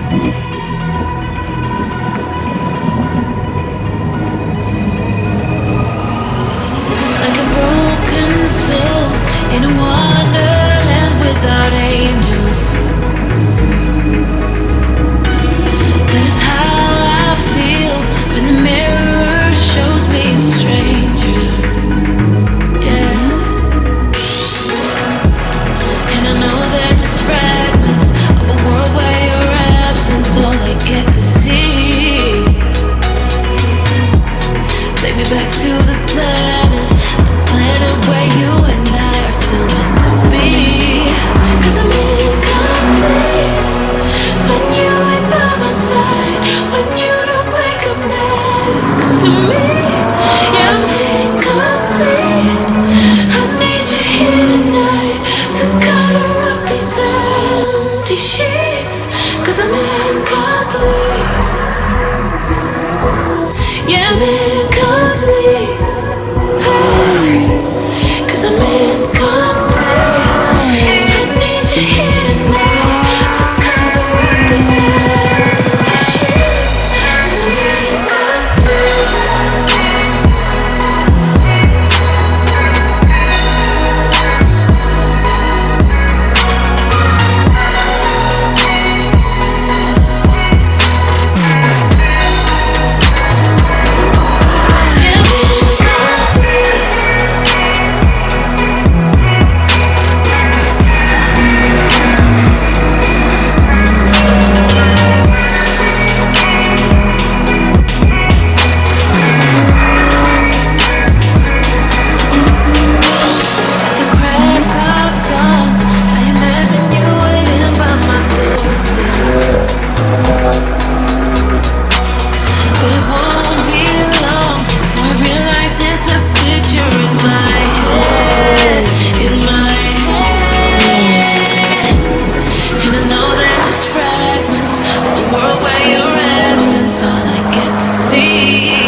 Like a broken soul in a wonderland without angels. That is how I feel when the mirror shows me a stranger. Yeah. And I know they're just fragments of a world where your absence all I get to see. Take me back to the planet where you and I are still meant to be. 'Cause I'm incomplete when you ain't by my side, when you don't wake up next to me. Yeah, I'm incomplete. I need you here tonight to cover up these empty sheets. 'Cause I'm incomplete. Yeah, I'm incomplete. I'm incomplete. I need you here tonight to cover up these empty sheets. 'Cause I'm incomplete.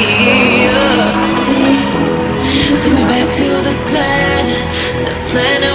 Take me back to the planet